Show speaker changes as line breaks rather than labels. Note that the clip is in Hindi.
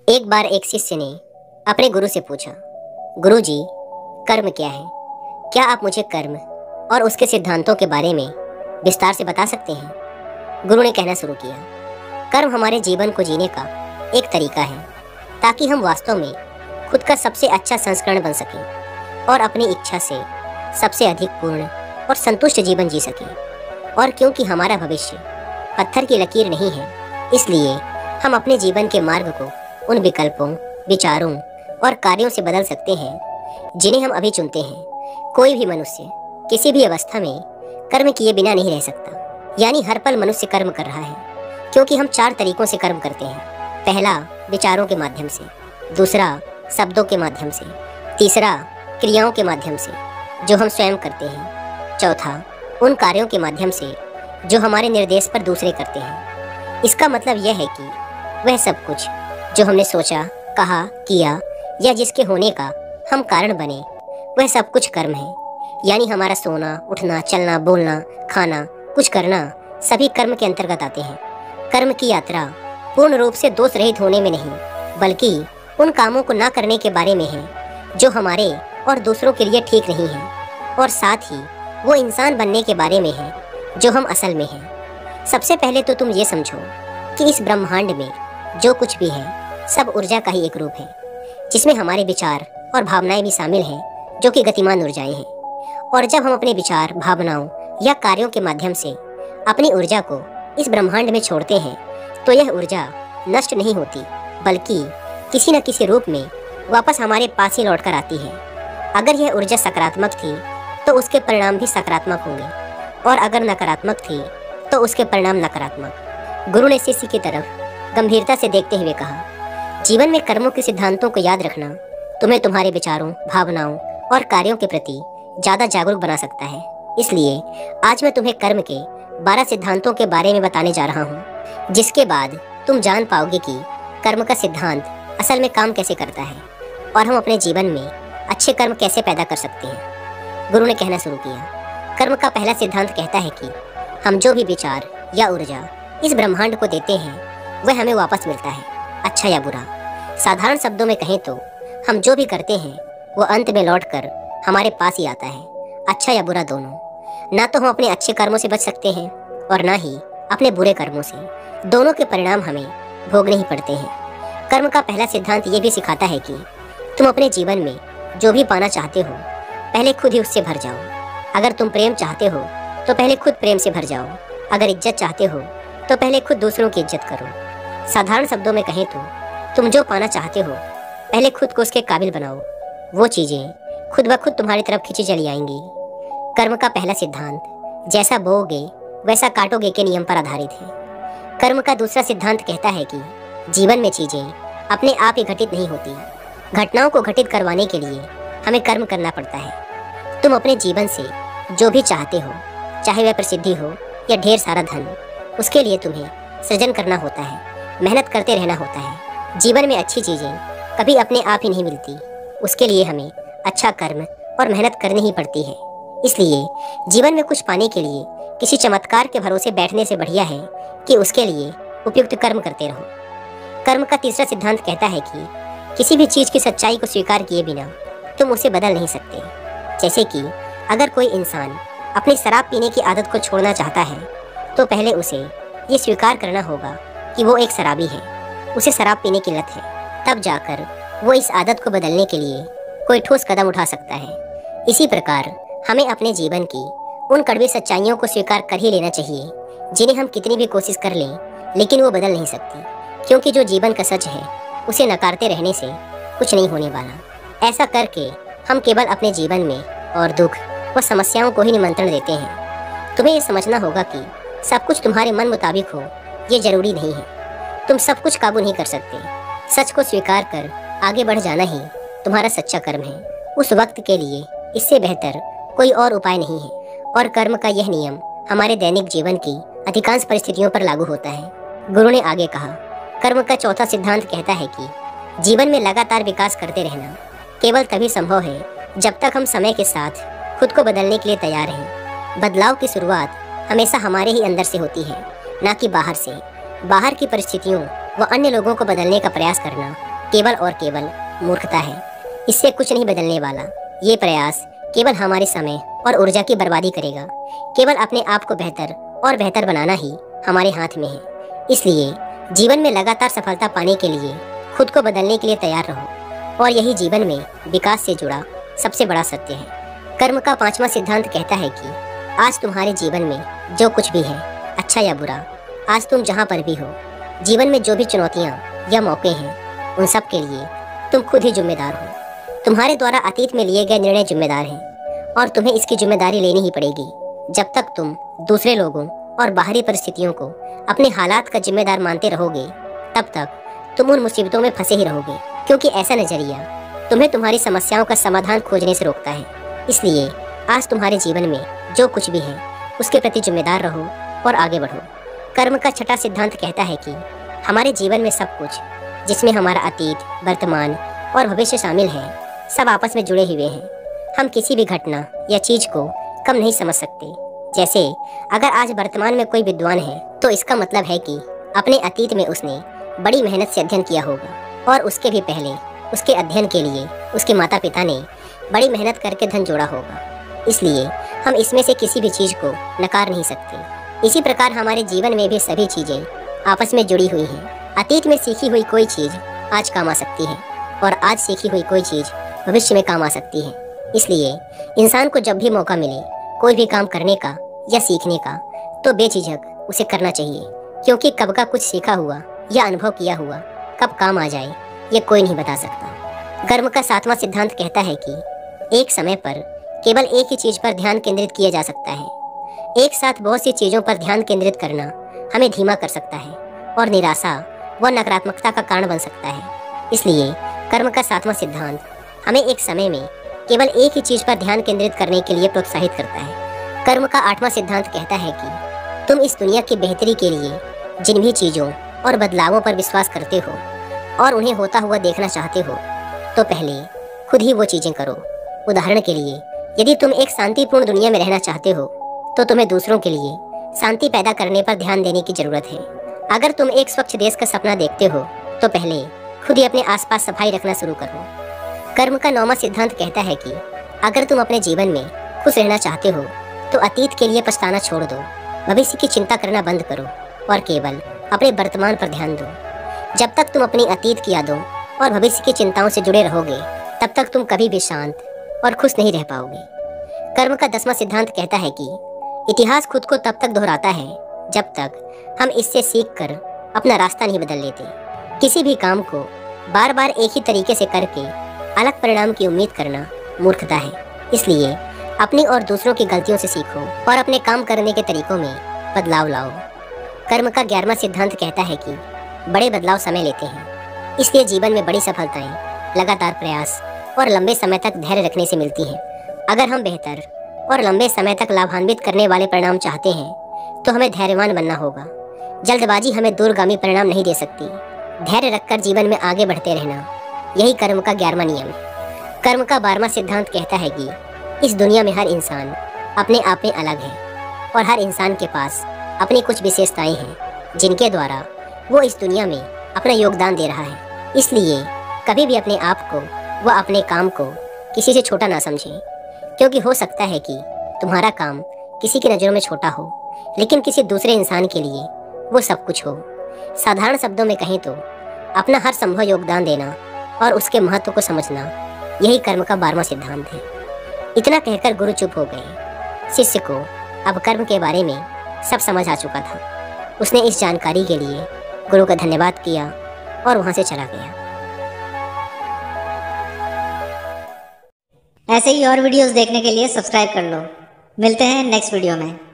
एक बार एक शिष्य ने अपने गुरु से पूछा, गुरु जी, कर्म क्या है? क्या आप मुझे कर्म और उसके सिद्धांतों के बारे में विस्तार से बता सकते हैं? गुरु ने कहना शुरू किया, कर्म हमारे जीवन को जीने का एक तरीका है ताकि हम वास्तव में खुद का सबसे अच्छा संस्करण बन सकें और अपनी इच्छा से सबसे अधिक पूर्ण और संतुष्ट जीवन जी सकें। और क्योंकि हमारा भविष्य पत्थर की लकीर नहीं है, इसलिए हम अपने जीवन के मार्ग को उन विकल्पों, विचारों और कार्यों से बदल सकते हैं जिन्हें हम अभी चुनते हैं। कोई भी मनुष्य किसी भी अवस्था में कर्म किए बिना नहीं रह सकता। यानी हर पल मनुष्य कर्म कर रहा है, क्योंकि हम 4 तरीकों से कर्म करते हैं। पहला, विचारों के माध्यम से। दूसरा, शब्दों के माध्यम से। तीसरा, क्रियाओं के माध्यम से जो हम स्वयं करते हैं। चौथा, उन कार्यों के माध्यम से जो हमारे निर्देश पर दूसरे करते हैं। इसका मतलब यह है कि वह सब कुछ जो हमने सोचा, कहा, किया या जिसके होने का हम कारण बने, वह सब कुछ कर्म है। यानी हमारा सोना, उठना, चलना, बोलना, खाना, कुछ करना सभी कर्म के अंतर्गत आते हैं। कर्म की यात्रा पूर्ण रूप से दोष रहित होने में नहीं, बल्कि उन कामों को ना करने के बारे में है जो हमारे और दूसरों के लिए ठीक नहीं है, और साथ ही वो इंसान बनने के बारे में है जो हम असल में हैं। सबसे पहले तो तुम ये समझो कि इस ब्रह्मांड में जो कुछ भी है सब ऊर्जा का ही एक रूप है, जिसमें हमारे विचार और भावनाएं भी शामिल हैं, जो कि गतिमान ऊर्जाएं हैं। और जब हम अपने विचार, भावनाओं या कार्यों के माध्यम से अपनी ऊर्जा को इस ब्रह्मांड में छोड़ते हैं, तो यह ऊर्जा नष्ट नहीं होती, बल्कि किसी न किसी रूप में वापस हमारे पास ही लौट कर आती है। अगर यह ऊर्जा सकारात्मक थी तो उसके परिणाम भी सकारात्मक होंगे, और अगर नकारात्मक थी तो उसके परिणाम नकारात्मक। गुरु ने शिष्य की तरफ गंभीरता से देखते हुए कहा, जीवन में कर्मों के सिद्धांतों को याद रखना तुम्हें तुम्हारे विचारों, भावनाओं और कार्यों के प्रति ज़्यादा जागरूक बना सकता है। इसलिए आज मैं तुम्हें कर्म के 12 सिद्धांतों के बारे में बताने जा रहा हूँ, जिसके बाद तुम जान पाओगे कि कर्म का सिद्धांत असल में काम कैसे करता है और हम अपने जीवन में अच्छे कर्म कैसे पैदा कर सकते हैं। गुरु ने कहना शुरू किया, कर्म का पहला सिद्धांत कहता है कि हम जो भी विचार या ऊर्जा इस ब्रह्मांड को देते हैं वह हमें वापस मिलता है, अच्छा या बुरा। साधारण शब्दों में कहें तो हम जो भी करते हैं वो अंत में लौटकर हमारे पास ही आता है, अच्छा या बुरा दोनों। ना तो हम अपने अच्छे कर्मों से बच सकते हैं और ना ही अपने बुरे कर्मों से। दोनों के परिणाम हमें भोगने ही पड़ते हैं। कर्म का पहला सिद्धांत ये भी सिखाता है कि तुम अपने जीवन में जो भी पाना चाहते हो पहले खुद ही उससे भर जाओ। अगर तुम प्रेम चाहते हो तो पहले खुद प्रेम से भर जाओ। अगर इज्जत चाहते हो तो पहले खुद दूसरों की इज्जत करो। साधारण शब्दों में कहें तो तुम जो पाना चाहते हो पहले खुद को उसके काबिल बनाओ। वो चीज़ें खुद ब खुद तुम्हारी तरफ खींची चली आएंगी। कर्म का पहला सिद्धांत जैसा बोओगे वैसा काटोगे के नियम पर आधारित है। कर्म का दूसरा सिद्धांत कहता है कि जीवन में चीज़ें अपने आप ही घटित नहीं होती। घटनाओं को घटित करवाने के लिए हमें कर्म करना पड़ता है। तुम अपने जीवन से जो भी चाहते हो, चाहे वह प्रसिद्धि हो या ढेर सारा धन, उसके लिए तुम्हें सृजन करना होता है, मेहनत करते रहना होता है। जीवन में अच्छी चीज़ें कभी अपने आप ही नहीं मिलती, उसके लिए हमें अच्छा कर्म और मेहनत करनी ही पड़ती है। इसलिए जीवन में कुछ पाने के लिए किसी चमत्कार के भरोसे बैठने से बढ़िया है कि उसके लिए उपयुक्त कर्म करते रहो। कर्म का तीसरा सिद्धांत कहता है कि किसी भी चीज़ की सच्चाई को स्वीकार किए बिना तुम उसे बदल नहीं सकते। जैसे कि अगर कोई इंसान अपनी शराब पीने की आदत को छोड़ना चाहता है तो पहले उसे ये स्वीकार करना होगा कि वो एक शराबी है, उसे शराब पीने की लत है। तब जाकर वो इस आदत को बदलने के लिए कोई ठोस कदम उठा सकता है। इसी प्रकार हमें अपने जीवन की उन कड़वी सच्चाइयों को स्वीकार कर ही लेना चाहिए जिन्हें हम कितनी भी कोशिश कर लें लेकिन वो बदल नहीं सकती, क्योंकि जो जीवन का सच है उसे नकारते रहने से कुछ नहीं होने वाला। ऐसा करके हम केवल अपने जीवन में और दुख व समस्याओं को ही निमंत्रण देते हैं। तुम्हें ये समझना होगा कि सब कुछ तुम्हारे मन मुताबिक हो ये जरूरी नहीं है। तुम सब कुछ काबू नहीं कर सकते। सच को स्वीकार कर आगे बढ़ जाना ही तुम्हारा सच्चा कर्म है। उस वक्त के लिए इससे बेहतर कोई और उपाय नहीं है। और कर्म का यह नियम हमारे दैनिक जीवन की अधिकांश परिस्थितियों पर लागू होता है। गुरु ने आगे कहा, कर्म का चौथा सिद्धांत कहता है कि जीवन में लगातार विकास करते रहना केवल तभी संभव है जब तक हम समय के साथ खुद को बदलने के लिए तैयार हैं। बदलाव की शुरुआत हमेशा हमारे ही अंदर से होती है, ना कि बाहर से। बाहर की परिस्थितियों व अन्य लोगों को बदलने का प्रयास करना केवल और केवल मूर्खता है। इससे कुछ नहीं बदलने वाला। ये प्रयास केवल हमारे समय और ऊर्जा की बर्बादी करेगा। केवल अपने आप को बेहतर और बेहतर बनाना ही हमारे हाथ में है। इसलिए जीवन में लगातार सफलता पाने के लिए खुद को बदलने के लिए तैयार रहो, और यही जीवन में विकास से जुड़ा सबसे बड़ा सत्य है। कर्म का 5वां सिद्धांत कहता है कि आज तुम्हारे जीवन में जो कुछ भी है, अच्छा या बुरा, आज तुम जहाँ पर भी हो, जीवन में जो भी चुनौतियाँ या मौके हैं, उन सब के लिए तुम खुद ही जिम्मेदार हो। तुम्हारे द्वारा अतीत में लिए गए निर्णय जिम्मेदार हैं, और तुम्हें इसकी जिम्मेदारी लेनी ही पड़ेगी। जब तक तुम दूसरे लोगों और बाहरी परिस्थितियों को अपने हालात का जिम्मेदार मानते रहोगे, तब तक तुम उन मुसीबतों में फंसे ही रहोगे, क्योंकि ऐसा नजरिया तुम्हें तुम्हारी समस्याओं का समाधान खोजने से रोकता है। इसलिए आज तुम्हारे जीवन में जो कुछ भी है, उसके प्रति जिम्मेदार रहो और आगे बढ़ो। कर्म का 6वां सिद्धांत कहता है कि हमारे जीवन में सब कुछ, जिसमें हमारा अतीत, वर्तमान और भविष्य शामिल है, सब आपस में जुड़े हुए हैं। हम किसी भी घटना या चीज को कम नहीं समझ सकते। जैसे अगर आज वर्तमान में कोई विद्वान है, तो इसका मतलब है कि अपने अतीत में उसने बड़ी मेहनत से अध्ययन किया होगा, और उसके भी पहले उसके अध्ययन के लिए उसके माता पिता ने बड़ी मेहनत करके धन जोड़ा होगा। इसलिए हम इसमें से किसी भी चीज को नकार नहीं सकते। इसी प्रकार हमारे जीवन में भी सभी चीजें आपस में जुड़ी हुई हैं। अतीत में सीखी हुई कोई चीज आज काम आ सकती है, और आज सीखी हुई कोई चीज भविष्य में काम आ सकती है। इसलिए इंसान को जब भी मौका मिले कोई भी काम करने का या सीखने का, तो बेझिझक उसे करना चाहिए, क्योंकि कब का कुछ सीखा हुआ या अनुभव किया हुआ कब काम आ जाए, ये कोई नहीं बता सकता। कर्म का 7वां सिद्धांत कहता है कि एक समय पर केवल एक ही चीज पर ध्यान केंद्रित किया जा सकता है। एक साथ बहुत सी चीजों पर ध्यान केंद्रित करना हमें धीमा कर सकता है, और निराशा व नकारात्मकता का कारण बन सकता है। इसलिए कर्म का 7वां सिद्धांत हमें एक समय में केवल एक ही चीज पर ध्यान केंद्रित करने के लिए प्रोत्साहित करता है। कर्म का 8वां सिद्धांत कहता है कि तुम इस दुनिया की बेहतरी के लिए जिन भी चीजों और बदलावों पर विश्वास करते हो और उन्हें होता हुआ देखना चाहते हो, तो पहले खुद ही वो चीजें करो। उदाहरण के लिए, यदि तुम एक शांतिपूर्ण दुनिया में रहना चाहते हो, तो तुम्हें दूसरों के लिए शांति पैदा करने पर ध्यान देने की जरूरत है। अगर तुम एक स्वच्छ देश का सपना देखते हो, तो पहले खुद ही अपने आसपास सफाई रखना शुरू करो। कर्म का 9वां सिद्धांत कहता है कि अगर तुम अपने जीवन में खुश रहना चाहते हो, तो अतीत के लिए पछताना छोड़ दो, भविष्य की चिंता करना बंद करो, और केवल अपने वर्तमान पर ध्यान दो। जब तक तुम अपनी अतीत की यादों और भविष्य की चिंताओं से जुड़े रहोगे, तब तक तुम कभी भी शांत और खुश नहीं रह पाओगे। कर्म का 10वां सिद्धांत कहता है कि इतिहास खुद को तब तक दोहराता है जब तक हम इससे सीखकर अपना रास्ता नहीं बदल लेते। किसी भी काम को बार बार एक ही तरीके से करके अलग परिणाम की उम्मीद करना मूर्खता है। इसलिए अपनी और दूसरों की गलतियों से सीखो और अपने काम करने के तरीकों में बदलाव लाओ। कर्म का 11वां सिद्धांत कहता है कि बड़े बदलाव समय लेते हैं, इसलिए जीवन में बड़ी सफलताएं लगातार प्रयास और लंबे समय तक धैर्य रखने से मिलती हैं। अगर हम बेहतर और लंबे समय तक लाभान्वित करने वाले परिणाम चाहते हैं, तो हमें धैर्यवान बनना होगा। जल्दबाजी हमें दूरगामी परिणाम नहीं दे सकती। धैर्य रखकर जीवन में आगे बढ़ते रहना, यही कर्म का 11वां नियम है। कर्म का 12वां सिद्धांत कहता है कि इस दुनिया में हर इंसान अपने आप में अलग है, और हर इंसान के पास अपनी कुछ विशेषताएं हैं जिनके द्वारा वो इस दुनिया में अपना योगदान दे रहा है। इसलिए कभी भी अपने आप को व अपने काम को किसी से छोटा ना समझें, क्योंकि हो सकता है कि तुम्हारा काम किसी की नज़रों में छोटा हो, लेकिन किसी दूसरे इंसान के लिए वो सब कुछ हो। साधारण शब्दों में कहें तो अपना हर संभव योगदान देना और उसके महत्व को समझना, यही कर्म का 12वां सिद्धांत है। इतना कहकर गुरु चुप हो गए। शिष्य को अब कर्म के बारे में सब समझ आ चुका था। उसने इस जानकारी के लिए गुरु का धन्यवाद किया और वहां से चला गया।
ऐसे ही और वीडियोस देखने के लिए सब्सक्राइब कर लो। मिलते हैं नेक्स्ट वीडियो में।